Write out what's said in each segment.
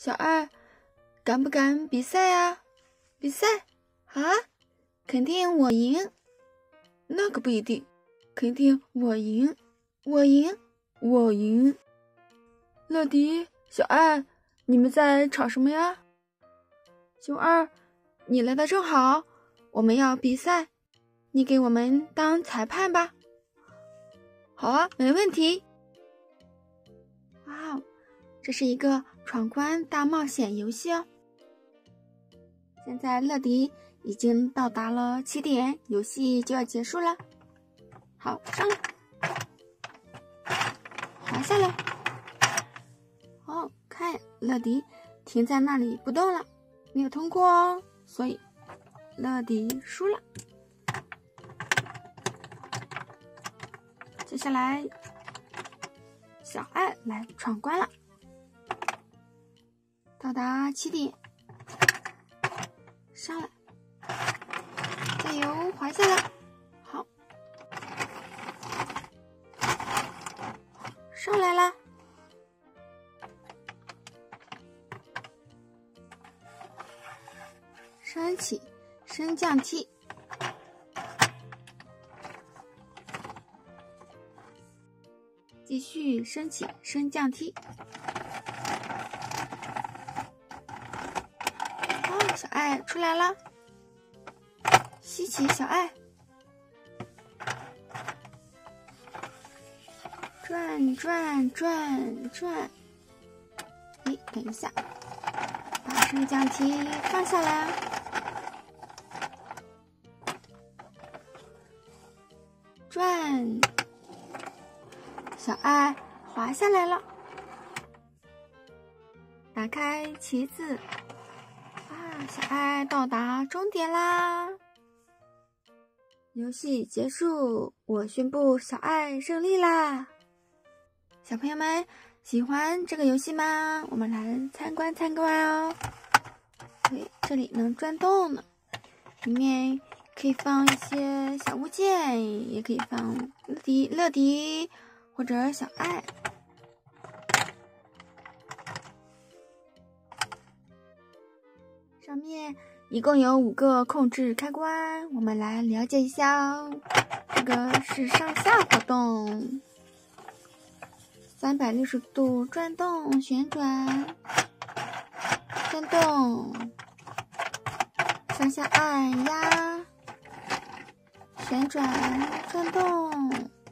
小爱，敢不敢比赛啊？比赛啊？肯定我赢。那可不一定，肯定我赢，我赢，我赢。乐迪，小爱，你们在吵什么呀？熊二，你来的正好，我们要比赛，你给我们当裁判吧。好啊，没问题。哇哦，这是一个闯关大冒险游戏哦。现在乐迪已经到达了起点，游戏就要结束了。好，上来，滑下来。哦，看乐迪停在那里不动了，没有通过哦，所以乐迪输了。接下来小爱来闯关了，到达起点，上来，加油，滑下来，好，上来啦，升起，升降梯，继续升起升降梯。哦，小爱出来了，吸起小爱，转转转转。哎，等一下，把升降梯放下来。转，小爱滑下来了。打开旗子，小爱到达终点啦！游戏结束，我宣布小爱胜利啦！小朋友们喜欢这个游戏吗？我们来参观参观哦。对，这里能转动呢，里面可以放一些小物件，也可以放乐迪或者小爱。上面一共有5个控制开关，我们来了解一下哦。这个是上下活动，360度转动、旋转、转动，上下按压、旋转、转动，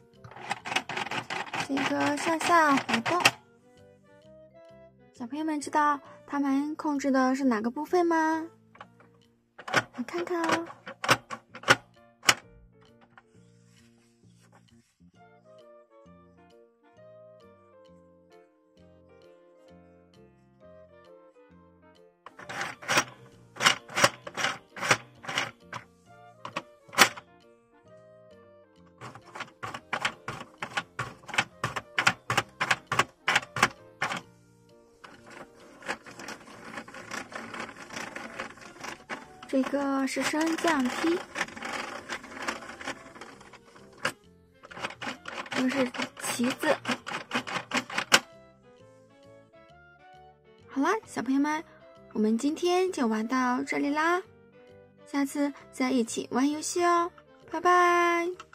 这个上下活动。小朋友们知道它们控制的是哪个部分吗？来看看哦。这个是升降梯，这个是旗子。好啦，小朋友们，我们今天就玩到这里啦，下次再一起玩游戏哦，拜拜。